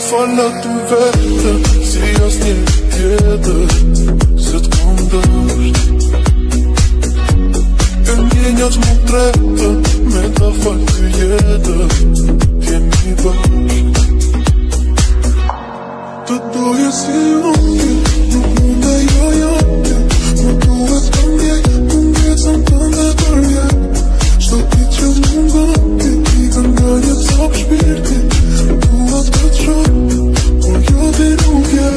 Fala të vetë, si asnjë tjetër, se t'kam dësht. E ndjenjat më tretë, me ta fal të jetër, jemi bashk. Të doje si unë, nuk mund e jote, më duhet të ndjej, mungesën tënde për jetë. Çdo ditë që mungon, ti nga një copë shpirti, duhet të të shoh, por jo ti nuk je.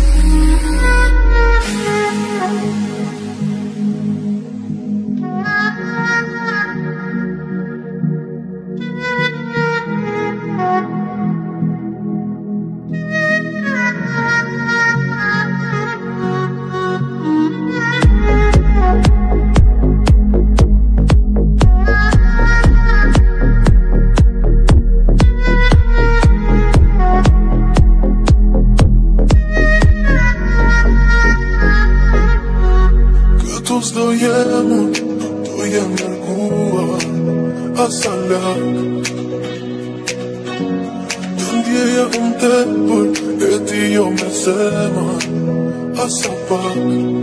S'do jem unë, do jem nërguar asa lak. Të ndjeja unë tepër, e ti jo me zemër asa pak.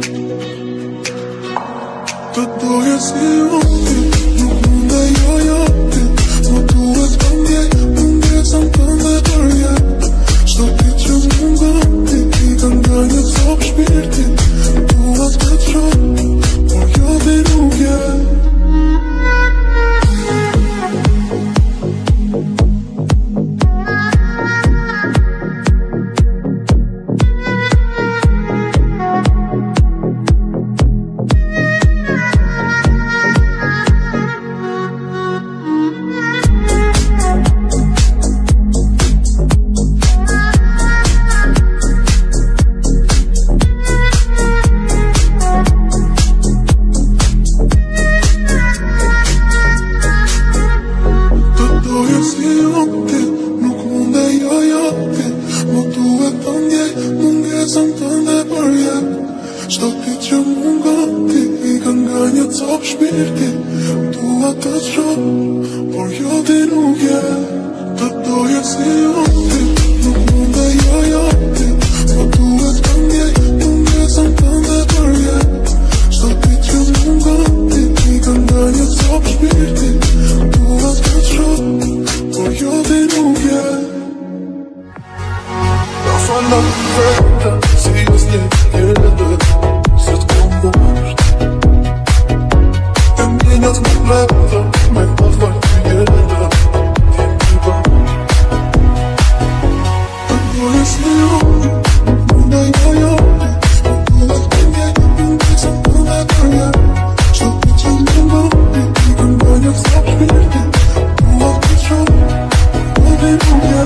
Të doje si unë, nuk mund e jote, më duhet të ndjej, mungesën tënde për jetë. Çdo ditë që mungon, ti nga një copë shpirti, duhet të të shoh, por jo ti nuk je. Çdo ditë që mungon, ti nga një copë shpirti, dua të të shoh, por jo ti nuk je. Të doje si unë, nuk mund e jote, po duhet të ndjej, mungesën tënde për jetë. Çdo ditë që mungon, ti nga një copë shpirti, dua të të shoh, por jo ti nuk je. Na fala të vetë, si asnjë tjetër, se t'kam dësht. E ndjenjat më tretë, me ta fal të jetër, jemi bashk. Të doje si unë, nuk mund e jote, po duhet të ndjej, mungesën tënde për jetë. Çdo ditë që mungon, ti nga një copë shpirti, duhet të të shoh, po ti nuk je.